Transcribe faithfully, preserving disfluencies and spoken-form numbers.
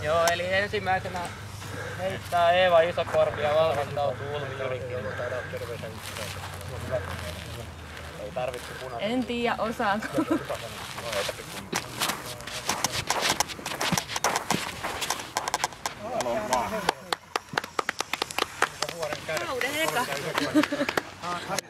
Joo, eli ensimmäisenä heittää Eeva Isokorpi ja valmistautuu Ulvi Jyrikki. Ei tarvitse punaista. En tiedä osaanko. Kauden eka.